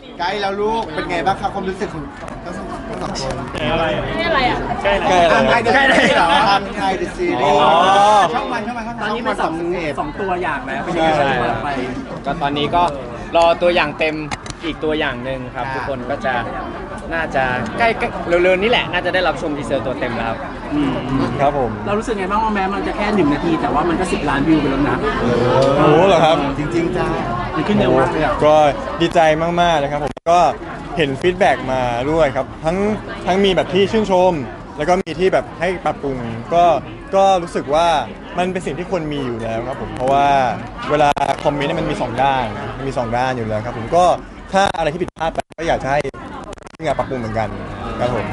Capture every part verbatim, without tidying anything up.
ใกล้แล้วลูกเป็นไงบ้างครับความรู้สึกของทั้งสองทั้งสองคนอะไรนี่อะไรอ่ะใกล้ใกล้แล้วใกล้ใกล้เหรอไทยเดอะซีรีส์ช่องวันช่องวันช่องตอนนี้เป็นสองสองตัวอย่างแล้วเป็นยังไงบ้างไปก็ตอนนี้ก็รอตัวอย่างเต็มอีกตัวอย่างหนึ่งครับทุกคนก็จะน่าจะใกล้เร็วๆนี้แหละน่าจะได้รับชมทีเซอร์ตัวเต็มแล้วครับผมเรารู้สึกไงบ้างว่าแม้มันจะแค่หนึ่งนาทีแต่ว่ามันก็สิบล้านวิวไปแล้วนะโอ้โหเหรอครับจริงๆจ้ามันขึ้นเร็วมากเลยก็ดีใจมากๆนะครับผมก็เห็นฟีดแบ็กมาด้วยครับทั้งทั้งมีแบบที่ชื่นชมแล้วก็มีที่แบบให้ปรับปรุงก็ก็รู้สึกว่ามันเป็นสิ่งที่ควรมีอยู่แล้วครับผมเพราะว่าเวลาคอมเมนต์เนี่ยมันมีสองด้านมีสองด้านอยู่แล้วครับผมก็ถ้าอะไรที่ผิดพลาดไปก็อยากจะให้งานปรับปรุงเหมือนกันครับผม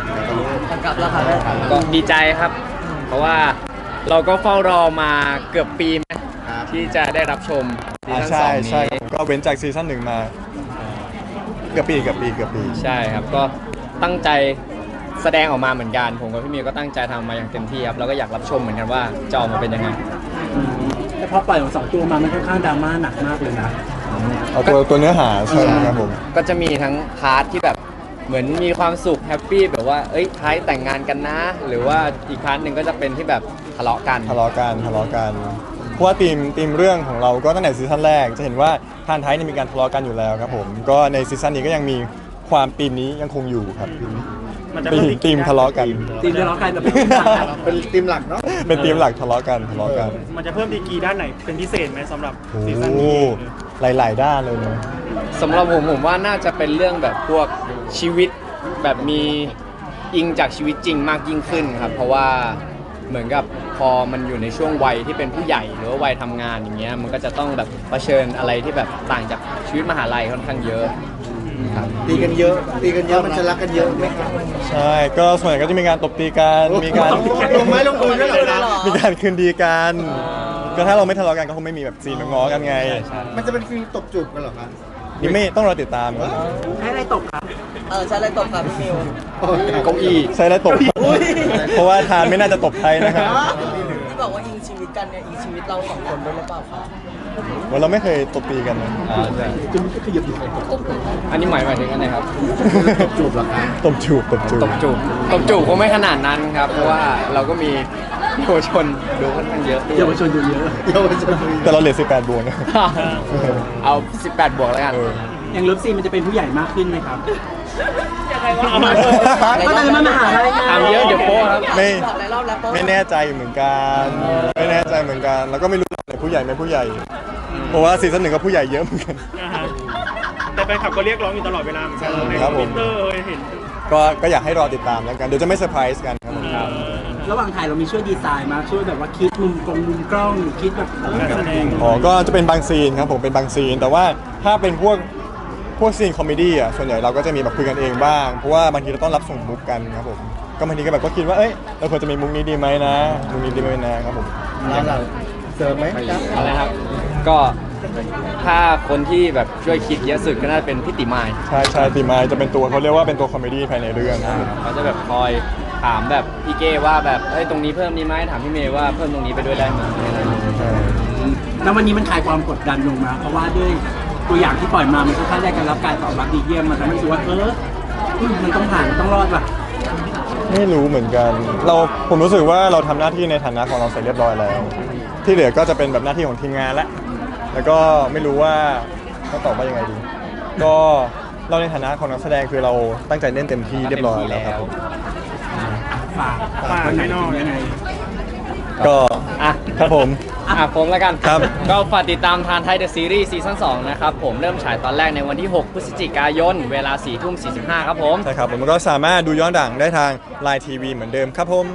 ก็ดีใจครับเพราะว่าเราก็เฝ้ารอมาเกือบปีที่จะได้รับชมซีซั่นสองนี้ใช่ก็เว้นจากซีซั่นหนึ่งมาเกือบปีเกือบปีเกือบปีใช่ครับก็ตั้งใจแสดงออกมาเหมือนกันผมกับพี่มิวก็ตั้งใจทำมาอย่างเต็มที่ครับแล้วก็อยากรับชมเหมือนกันว่าจะออกมาเป็นยังไงแต่พอปล่อยของสองตัวมามันค่อนข้างดราม่าหนักมากเลยนะเอาตัวตัวเนื้อหาใช่ครับผมก็จะมีทั้งพาร์ทที่แบบเหมือนมีความสุขแฮปปี้แบบว่าเอ้ยท้ายแต่งงานกันนะหรือว่าอีกพาร์ทหนึ่งก็จะเป็นที่แบบทะเลาะกันทะเลาะกันทะเลาะกันเพราะว่าธีมธีมเรื่องของเราก็ตั้งแต่ซีซั่นแรกจะเห็นว่าทานท้ายนี่มีการทะเลาะกันอยู่แล้วครับผมก็ในซีซั่นนี้ก็ยังมีความธีมนี้ยังคงอยู่ครับเป็นธีมทะเลาะกันธีมทะเลาะกันแต่เป็นเป็นธีมหลักเนาะเป็นธีมหลักทะเลาะกันทะเลาะกันมันจะเพิ่มดีกรีด้านไหนเป็นพิเศษไหมสำหรับซีซั่นนี้หลายๆด้านเลยนะสำหรับผมผมว่าน่าจะเป็นเรื่องแบบพวกชีวิตแบบมีอิงจากชีวิตจริงมากยิ่งขึ้นครับเพราะว่าเหมือนกับพอมันอยู่ในช่วงวัยที่เป็นผู้ใหญ่หรือว่าวัยทำงานอย่างเงี้ยมันก็จะต้องแบบเผชิญอะไรที่แบบต่างจากชีวิตมหาลัยค่อนข้างเยอะตีกันเยอะตีกันเยอะมันจะรักกันเยอะไหมครับใช่ก็ส่วนใหญ่ก็จะมีการตบตีกันมีการลงไม้ลงมือด้วยเหรอมีการคืนดีกันก็ถ้าเราไม่ทะเลาะกันก็คงไม่มีแบบซีนง้อกันไงมันจะเป็นฟิลตบจูบกันเหรอครับนี่ไม่ต้องรอติดตามใช้อะไรตบครับเออใช้อะไรตบครับพี่มิวเก้าอี้ใช้อะไรตบเพราะว่าทานไม่น่าจะตบไทยนะครับที่บอกว่าอิงชีวิตกันเนี่ยอิงชีวิตเราสองคนด้วยหรือเปล่าครับว่าเราไม่เคยตบตีกันนะจนก็ขยับอยู่อันนี้หมายหมายถึงอะไรครับตบจูบหรอครับตบจูบตบจูบตบจูบตบจูบคงไม่ขนาดนั้นครับเพราะว่าเราก็มีเยาวชนดูค่อนข้างเยอะเยาวชนดูเยอะเยาวชนแต่เราเหลือสิบแปดบวกนะเอาสิบแปดบวกแล้วกันอย่างเลิฟซีมันจะเป็นผู้ใหญ่มากขึ้นไหมครับยังไงวะก็เลยมาหาอะไรทำเยอะเดี๋ยวโป๊ครับไม่ไม่แน่ใจเหมือนกันไม่แน่ใจเหมือนกันแล้วก็ไม่รู้เลยผู้ใหญ่ไม่ผู้ใหญ่เพราะว่าซีซั่นหนึ่งก็ผู้ใหญ่เยอะเหมือนกันแต่แฟนคลับก็เรียกร้องอยู่ตลอดเวลาเหมือนกันในทวิตเตอร์เห็นก็ก็อยากให้รอติดตามแล้วกันเดี๋ยวจะไม่เซอร์ไพรส์กันครับระหว่างถ่ายเรามีช่วยดีไซน์มาช่วยแบบว่าคิดมุมกล้องมุมกล้องคิดแบบการแสดงอ๋อก็จะเป็นบางซีนครับผมเป็นบางซีนแต่ว่าถ้าเป็นพวกพวกซีนคอมเมดี้อ่ะส่วนใหญ่เราก็จะมีแบบคุยกันเองบ้างเพราะว่าบางทีเราต้องรับส่งมุกกันครับผมก็บางทีก็แบบก็คิดว่าเอ้ยเราควรจะมีมุกนี้ดีไหมนะมุกนี้ดีไหมนะครับผมเสริมไหมครับอะไรครับก็ถ้าคนที่แบบช่วยคิดเยอะสุดก็น่าจะเป็นพี่ติมายใช่ใช่ติมายจะเป็นตัวเขาเรียกว่าเป็นตัวคอมเมดี้ภายในเรื่องเขาจะแบบคอยถามแบบพี่เก้ว่าแบบเอ้ยตรงนี้เพิ่มนี้ไหมถามพี่เมย์ว่าเพิ่มตรงนี้ไปด้วยได้ไหมแล้ววันนี้มันคลายความกดดันลงมาเพราะว่าด้วยตัวอย่างที่ปล่อยมามันค่อนข้างได้การรับการตอบรับดีเยี่ยมมันทำให้รู้สึกว่าเออมันต้องผ่านต้องรอดว่ะไม่รู้เหมือนกันเราผมรู้สึกว่าเราทำหน้าที่ในฐานะของเราเสร็จเรียบร้อยแล้วที่เหลือก็จะเป็นแบบหน้าที่ของทีมงานแล้วแล้วก็ไม่รู้ว่าเขาตอบว่ายังไงดีก็เราในฐานะของนักแสดงคือเราตั้งใจเล่นเต็มที่เรียบร้อยแล้วครับฝากฝากแน่นอนยังไงก็อ่ะครับผมอ่ะผมแล้วกันครับก็ฝากติดตามทานไทยเดอะซีรีส์ซีซั่นสองนะครับผมเริ่มฉายตอนแรกในวันที่หกพฤศจิกายนเวลาสี่ทุ่มสี่สิบห้าครับผมใช่ครับผมก็สามารถดูย้อนหลังได้ทาง ไลน์ ที วี เหมือนเดิมครับผม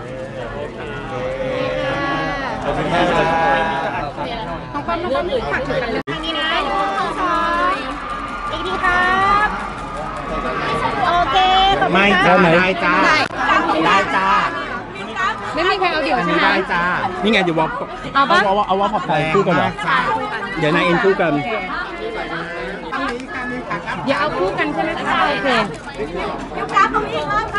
ขอบคุณครับต้องความต้องมีผักกันเลยนี่นะหนึ่งสองสามอีกทีครับโอเคไม่จ้าได้จ้าได้จ้าไม่มีใครเอาเดี่ยวใช่ไหมได้จ้านี่ไงเดี๋ยววอลเอาว่าเอาว่าเอาว่าพอไปคู่กันเหรอเดี๋ยวนายเอ็นคู่กันอย่าเอาคู่กันใช่ไหมคะโอเคยูกราฟตรงนี้ครับ